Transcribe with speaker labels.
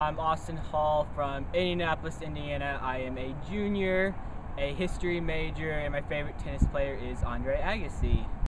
Speaker 1: I'm Austin Hall from Indianapolis, Indiana. I am a junior, a history major, and my favorite tennis player is Andre Agassi.